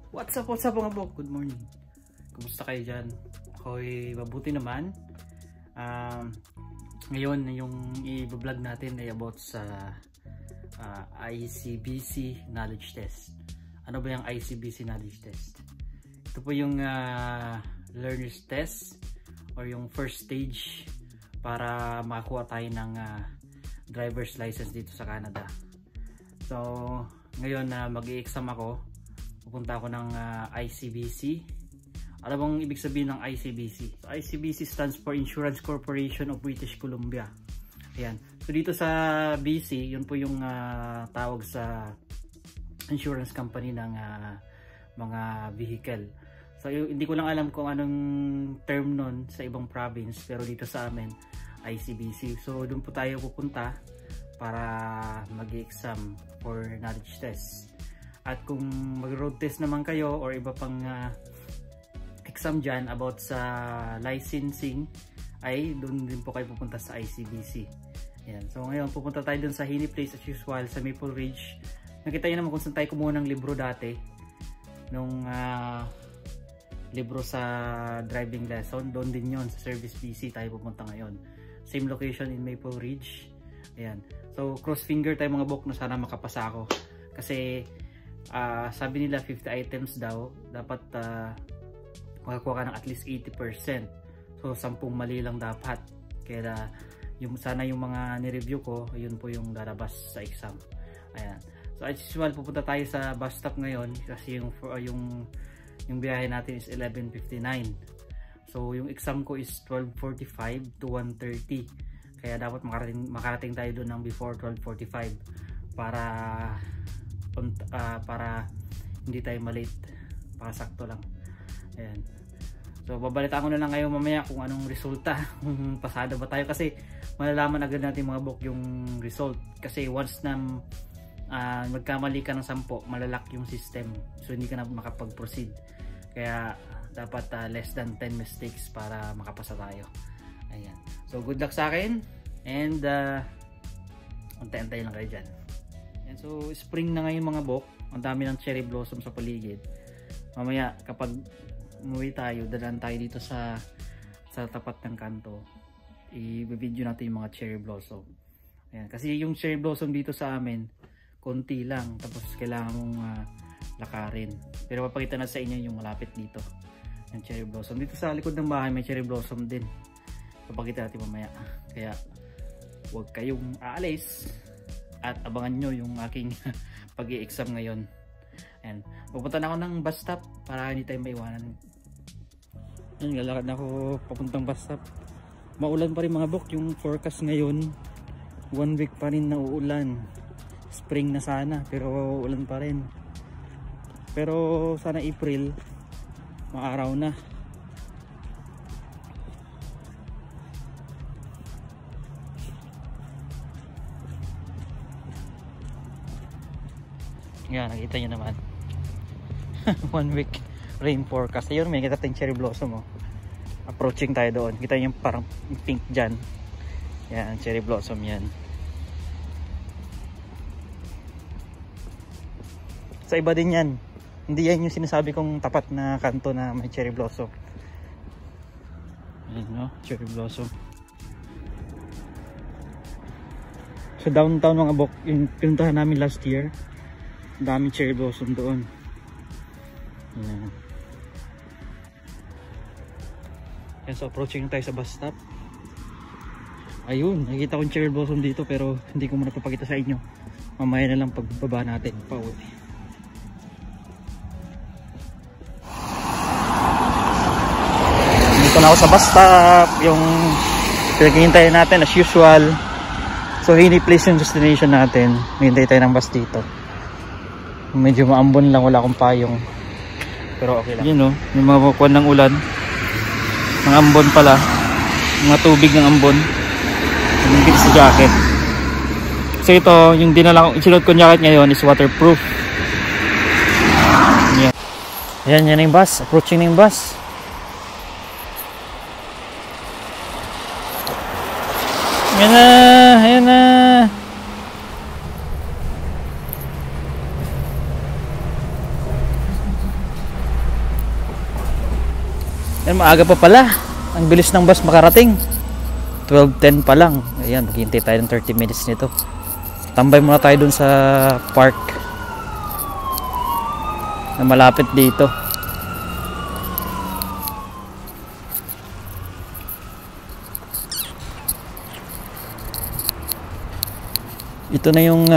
What's up mga bok? Good morning. Kumusta kayo dyan? Ako'y mabuti naman. Ngayon yung i-vlog natin ay about sa ICBC Knowledge Test. Ano ba yung ICBC Knowledge Test? Ito po yung learner's test or yung first stage para makakuha tayo ng driver's license dito sa Canada. So ngayon mag-i-exam ako. Pupunta ako ng ICBC. Ano bang ibig sabihin ng ICBC? So, ICBC stands for Insurance Corporation of British Columbia. Ayan. So dito sa BC, yun po yung tawag sa insurance company ng mga vehicle. So hindi ko lang alam kung anong term nun sa ibang province, pero dito sa amin ICBC. So doon po tayo pupunta para mag-exam for knowledge test. At kung mag-road test naman kayo or iba pang exam dyan about sa licensing, ay doon din po kayo pupunta sa ICBC. Ayan. So ngayon pupunta tayo dun sa Henny Place as usual sa Maple Ridge. Nakita nyo naman kung saan tayo kumuha ng libro dati. Nung libro sa driving lesson. Doon din yon sa Service BC tayo pupunta ngayon. Same location in Maple Ridge. Ayan. So cross finger tayo mga bok na sana makapasa ako. Kasi sabi nila 50 items daw dapat makakuha ka ng at least 80%. So 10 mali lang dapat. Kaya sana yung mga ni-review ko, yun po yung lalabas sa exam. Ayan. So as usual pupunta tayo sa bus stop ngayon kasi yung biyahe natin is 11:59. So yung exam ko is 12:45 to 1:30. Kaya dapat makarating tayo doon ng before 12:45 para hindi tayo malate, pasakto lang. Ayan. So babalitaan ko na lang kayo mamaya kung anong resulta, kung pasado ba tayo, kasi malalaman agad natin mga bok yung result, kasi once na magkamali ka ng 10, malalak yung system, so hindi ka na makapag-proceed. Kaya dapat less than 10 mistakes para makapasa tayo. Ayan. So good luck sa akin, and antay-antay lang kayo dyan. And so spring na ngayon mga bok, ang dami ng cherry blossom sa paligid. Mamaya kapag umuwi tayo, dalan tayo dito sa tapat ng kanto, i-video natin yung mga cherry blossom. Ayan. Kasi yung cherry blossom dito sa amin konti lang, tapos kailangan mong lakarin. Pero papakita na sa inyo yung malapit dito, yung cherry blossom. Dito sa likod ng bahay may cherry blossom din, papakita natin mamaya. Kaya huwag kayong aalis at abangan nyo yung aking pag-i-exam ngayon. And pupunta na ako ng bus stop para hindi tayo maiwanan. Ayan, lalakad na ako papuntang bus stop. Maulan pa rin mga bok yung forecast ngayon. 1 week pa rin na uulan. Spring na sana pero ulan pa rin. Pero sana April maaraw na. Yan, nakita nyo naman. 1 week rain forecast. Ayun, may kita tayong cherry blossom. Approaching tayo doon. Kita nyo yung parang pink dyan. Yan, cherry blossom yan. Sa iba din yan. Hindi yan yung sinasabi kong tapat na kanto na may cherry blossom. Ayun, no? Cherry blossom. Sa downtown mga bok, yung pinuntahan namin last year, daming cherry blossom doon. Ayan. Ayan, so approaching tayo sa bus stop. Ayun, nakikita ko yung cherry blossom dito pero hindi ko muna papakita sa inyo. Mamaya na lang pagbaba natin pauwi. Dito na ako sa bus stop, yung pinaghihintayin natin as usual. So Henny Place yung destination natin. Hintay tayo ng bus dito. Medyo maambon lang, wala akong payong, pero okay lang. Yun, no? May mga bukuan ng ulan, mga ambon pala, mga tubig ng ambon, hindi sa jacket. So ito, yung sinuot ko jacket ngayon is waterproof. Yan. Ayan, yan yung bus, approaching na yung bus. Ayan na, ayan na. Yan, maaga pa pala. Ang bilis ng bus makarating. 12:10 pa lang. Ayan, maghihintay tayo ng 30 minutes nito. Tambay muna tayo dun sa park na malapit dito. Ito na yung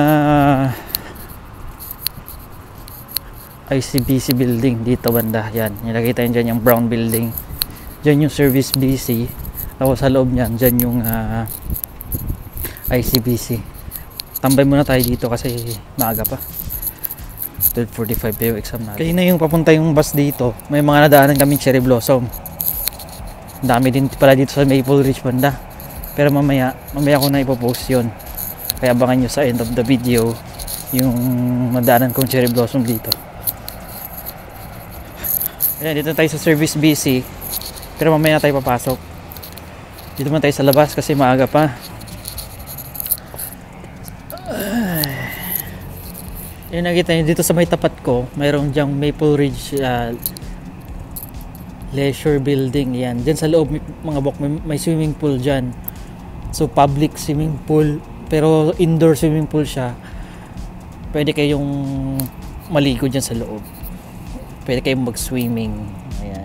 ICBC building dito banda. Yan, nakikita nyo dyan yung brown building. Dyan yung service BC. Tapos sa loob nyan, dyan yung ICBC. Tambay muna tayo dito kasi maaga pa. 12:45 pa yung exam natin. Kaya na yung papunta yung bus dito. May mga nadaanan kaming cherry blossom. Dami din pala dito sa Maple Ridge banda. Pero mamaya ko na ipopost yun. Kaya abangan nyo sa end of the video yung madaanan kong cherry blossom dito. Ayan, dito tayo sa service BC. Pero mamaya tayo papasok. Dito man tayo sa labas kasi maaga pa. Yung nakita nyo dito sa may tapat ko, mayroong dyang Maple Ridge Leisure Building. Yan, dyan sa loob mga bok may swimming pool dyan. So public swimming pool, pero indoor swimming pool siya. Pwede kayong maligo dyan sa loob. Pwede kayong mag-swimming. Ayan.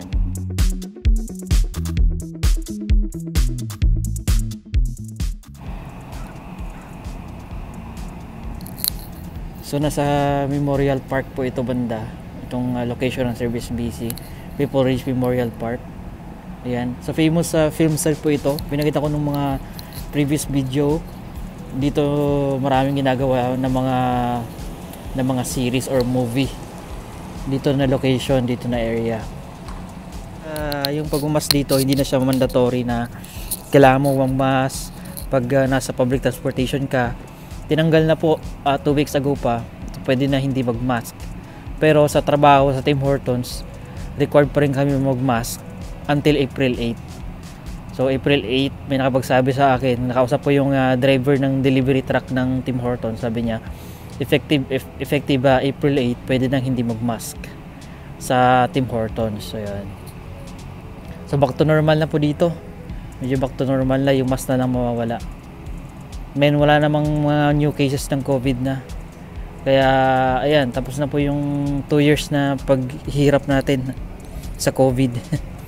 So nasa Memorial Park po ito banda. Itong location ng Service BC, Maple Ridge Memorial Park. Ayan. So famous film set po ito. Pinakita ko nung mga previous video. Dito maraming ginagawa ng mga series or movie. Dito na location, dito na area. Yung pagmamas dito, hindi na siya mandatory na kailangan mo magmask pag nasa public transportation ka. Tinanggal na po 2 weeks ago pa. Pwede na hindi magmask. Pero sa trabaho sa Tim Hortons, required pa rin kami magmask until April 8. So April 8, may nakapagsabi sa akin, nakausap po yung driver ng delivery truck ng Tim Hortons. Sabi niya, effective April 8, pwede nang hindi magmask sa Tim Hortons. So yan. So back to normal na po dito. Medyo back to normal na, yung mask na lang mawawala. Men, wala namang mga new cases ng COVID na. Kaya ayan, tapos na po yung 2 years na paghihirap natin sa COVID.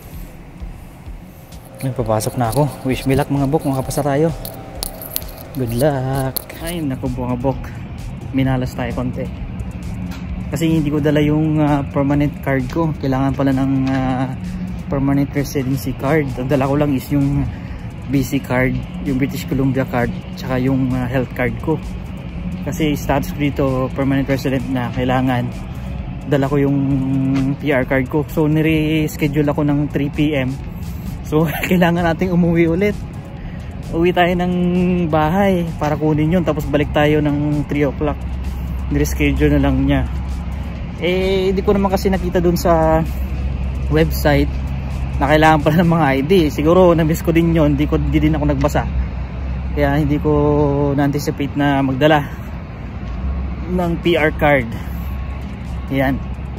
May papasok na ako. Wish me luck mga bok, makapasa tayo. Good luck. Ay naku mga bok, minalas tayo konti kasi hindi ko dala yung permanent card ko. Kailangan pala ng permanent residency card. Ang dala ko lang is yung BC card, yung British Columbia card, tsaka yung health card ko. Kasi status ko dito permanent resident na, kailangan dala ko yung PR card ko. So nire-schedule ako ng 3 PM. So kailangan nating umuwi ulit. Uwi tayo ng bahay para kunin yun, tapos balik tayo ng 3 o'clock. Nire-schedule na lang niya. Eh hindi ko naman kasi nakita dun sa website na kailangan pala ng mga ID. Siguro na-miss ko din yun, di din ako nagbasa. Kaya hindi ko na-anticipate na magdala ng PR card. Yan.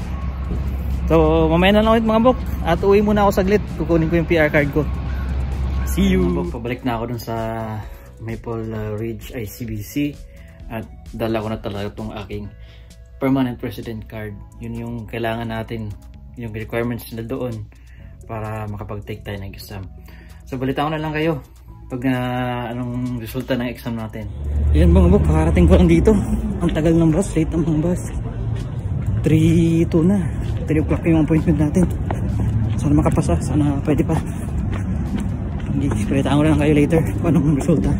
So mamaya na lang ulit mga bok, at uwi muna ako saglit, kukunin ko yung PR card ko. See you. Mga bok, pabalik na ako dun sa Maple Ridge ICBC at dala ko na talaga itong aking permanent resident card. Yun yung kailangan natin, yung requirements na doon para makapag-take tayo ng exam. So balita ko na lang kayo pag anong resulta ng exam natin. Ayan mga bok, kakarating ko lang dito. Ang tagal ng bus, late ang mga bus. 3:02 na. 3 o'clock yung appointment natin. Sana makapasa, sana pwede pa. Hindi, balita ko na lang kayo later kung anong resulta.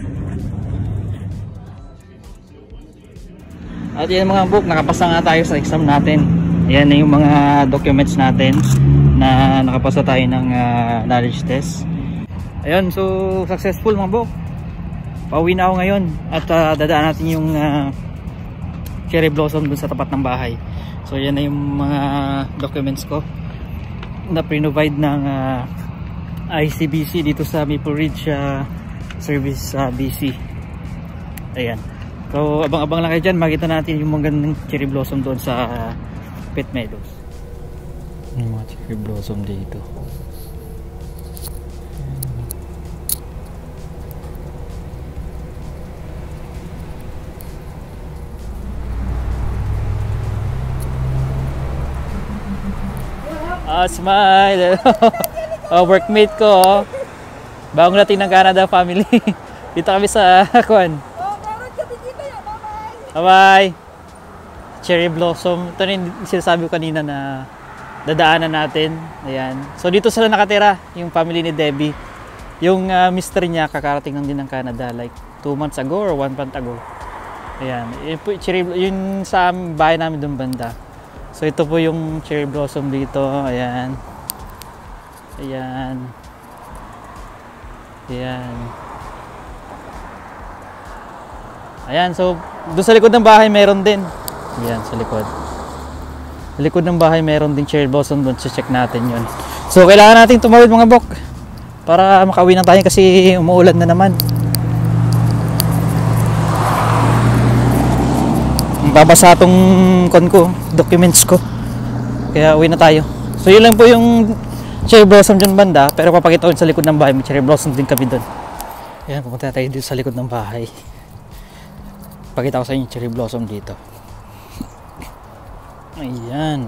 At yan mga bok, nakapasa nga tayo sa exam natin. Ayan na yung mga documents natin na nakapasa tayo ng knowledge test. Ayun, so successful mga bok. Pauwi na ako ngayon at dadaan natin yung cherry blossom dun sa tapat ng bahay. So yan na yung mga documents ko na pre-provide ng ICBC dito sa Maple Ridge Service BC. Ayan. So abang-abang lang kayo dyan, makita natin yung mga gandang cherry blossom doon sa Pet Meadows. Yung mga cherry blossom dito. Smile. Workmate ko. Bagong natin ng Canada family. Dito kami sa Kwan. Bye-bye. Cherry blossom. Ito na yung sinasabi ko kanina na dadaanan natin. Ayan. So dito sila nakatira, yung family ni Debbie. Yung mister niya kakarating lang din ng Canada like 2 months ago or 1 month ago. Ayan. Yun sa bahay namin doon banda. So ito po yung cherry blossom dito. Ayan. Ayan. Ayan. Ayan. So doon sa likod ng bahay meron din. Ayan sa likod. Sa likod ng bahay meron din cherry blossom doon. Check natin yun. So kailangan natin tumawid mga bok para makauwi na tayo kasi umuulan na naman. Babasa tong documents ko. Kaya uwi na tayo. So yun lang po yung cherry blossom dyan banda. Pero papakita ko sa likod ng bahay. May cherry blossom din kami doon. Ayan, pumunta tayo dito sa likod ng bahay. Pakita ko sa inyo yung cherry blossom dito. Ayan.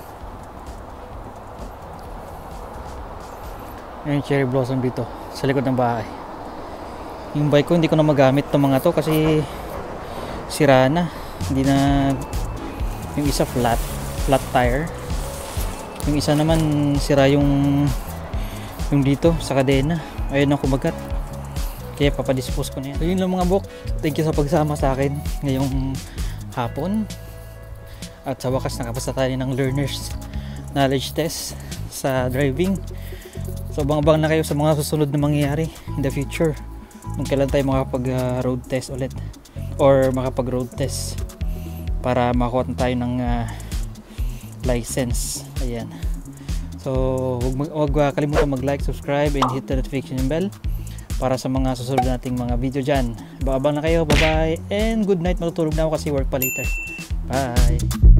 Ayan yung cherry blossom dito sa likod ng bahay. Yung bike ko hindi ko na magamit itong mga to kasi sira na. Hindi na, yung isa flat tire, yung isa naman sira yung dito sa kadena. Ayun ang kumagat, kaya papadispose ko na yan. So yun lang mga bok, thank you sa pagsama sa akin ngayong hapon. At sa wakas nakapasa tayo ng learners knowledge test sa driving. So abang-abang na kayo sa mga susunod na mangyayari in the future kung kailan tayo makapag road test ulit or makapag road test para makakuha tayo ng license. Ayan. So huwag kalimutan mag-like, subscribe and hit the notification bell para sa mga susunod nating mga video dyan. Abang-abang na kayo. Bye bye and good night. Matutulog na ako kasi work pa later. Bye.